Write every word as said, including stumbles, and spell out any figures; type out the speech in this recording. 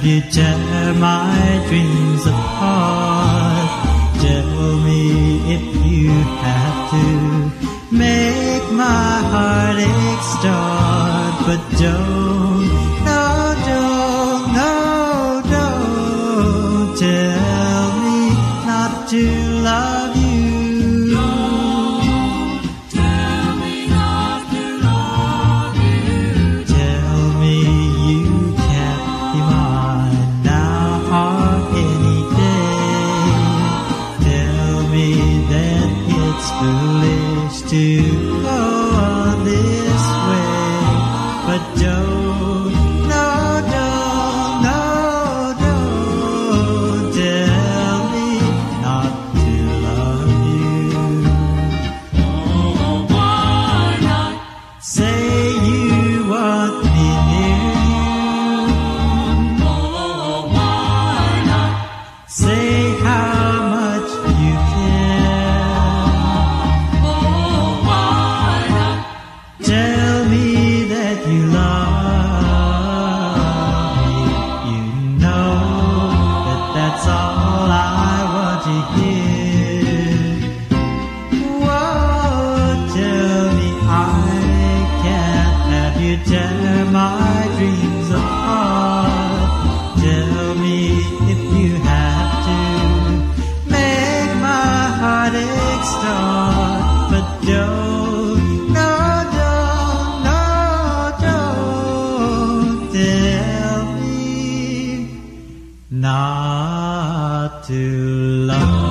you tear my dreams apart. Tell me if you have to make my heartache start. But don't, no, don't, no, don't tell me not to love you. To go on this way, but don't, no, don't, no, don't tell me not to love you. Oh, why not? Say you want me near you. Oh, why not? Say how much you care. Tell me that you love me. You know that that's all I want to hear. Whoa, tell me I can't have you tear my dreams apart. Tell me if you have to make my heartache start. But don't, not to love.